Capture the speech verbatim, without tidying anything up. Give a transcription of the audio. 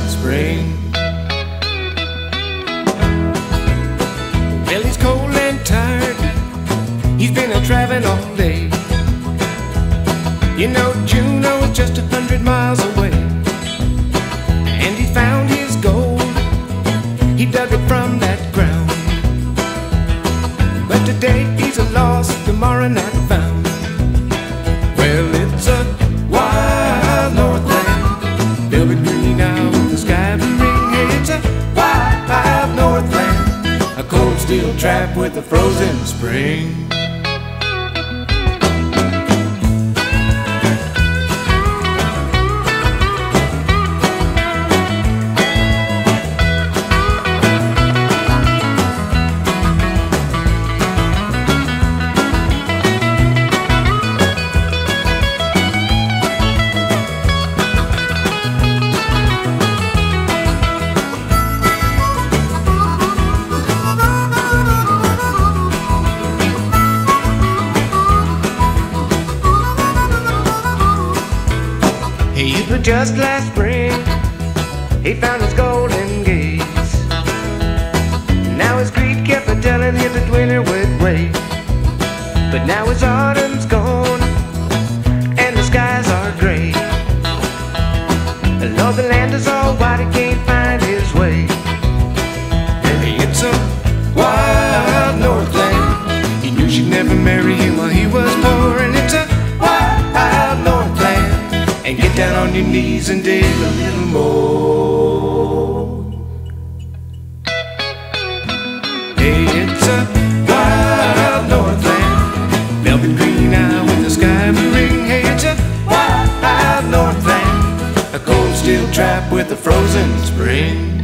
spring. Well, he's cold and tired, he's been a traveling all day. You know, Juneau is just a hundred miles away, and he found his gold, he dug it from that ground. But today he's a lost, tomorrow not found. Well, it's a wild Northland, velvet green out with the sky blue ring. Hey, it's a wild Northland, a cold steel trap with a frozen spring. But just last spring, he found his golden gates. Now his greed kept a telling him that winter would wait. But now his autumn's gone, and the skies are gray. Lord, the land is all white, he can't find his way. Hey, it's a wild Northland, he knew she'd never marry him while he was poor. And it's a wild Northland, and get down on your knees and dig a little more. Hey, it's a wild Northland, velvet green eye with the sky blue ring. Hey, it's a wild Northland, a cold steel trap with a frozen spring.